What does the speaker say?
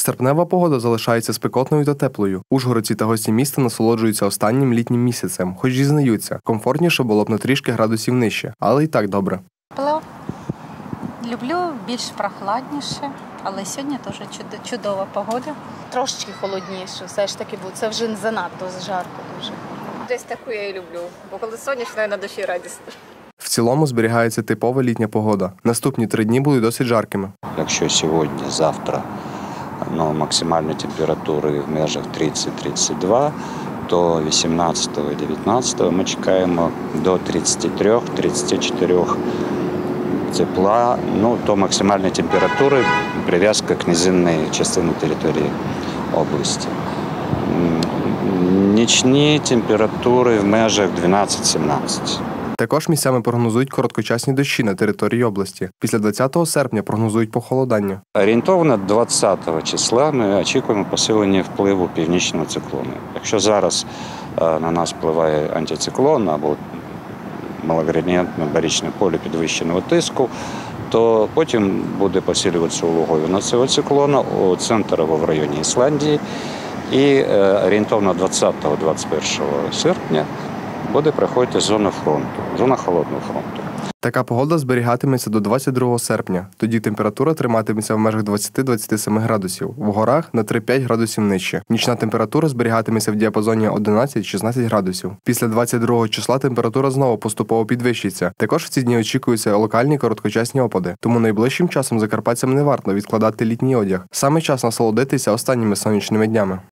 Серпнева погода залишається спекотною та теплою. Ужгородці та гості міста насолоджуються останнім літнім місяцем, хоч зізнаються, комфортніше було б на трішки градусів нижче, але й так добре. Люблю більш прохладніше, але сьогодні теж чудова погода. Трошечки холодніше, все ж таки, бо це вже занадто жарко дуже. Десь таку я і люблю, бо коли сонячно, на душі радісно. В цілому зберігається типова літня погода. Наступні 3 дні будуть досить жаркими. Якщо сьогодні, завтра максимальні температури в межах 30-32, то 18 і 19 ми чекаємо до 33-34 тепла, то максимальні температури, прив'язка к низинній частині території області. Нічні температури в межах 12-17. Також місцями прогнозують короткочасні дощі на території області. Після 20 серпня прогнозують похолодання. Орієнтовно 20 числа ми очікуємо посилення впливу північного циклону. Якщо зараз на нас впливає антициклон або малоградієнтне баричне поле підвищеного тиску, то потім буде посилюватися улоговина цього циклону у центр або в районі Ісландії. І орієнтовно 20-21 серпня буде проходити зона фронту, зона холодного фронту. Така погода зберігатиметься до 22 серпня. Тоді температура триматиметься в межах 20-27 градусів. В горах на 3-5 градусів нижче. Нічна температура зберігатиметься в діапазоні 11-16 градусів. Після 22 числа температура знову поступово підвищиться. Також в ці дні очікуються локальні короткочасні опади. Тому найближчим часом закарпатцям не варто відкладати літній одяг. Саме час насолодитися останніми сонячними днями.